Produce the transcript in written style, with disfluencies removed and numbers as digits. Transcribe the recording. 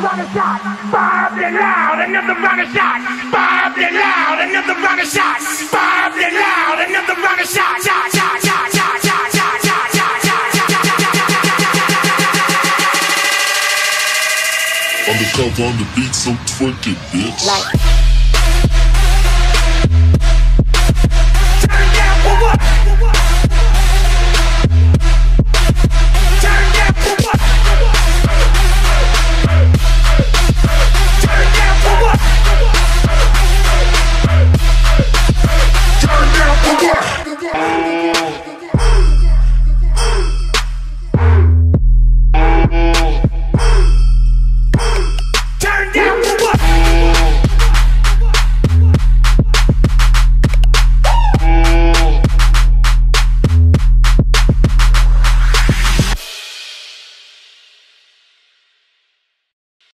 rocket shot. Bob it loud, another rocket shot. Bob it loud, another rocket shot. Bob it loud, another rocket shot. Shot, shot, shot, shot, shot, shot, shot, shot, shot. Undercover on the beat, so twerk it, bitch. Like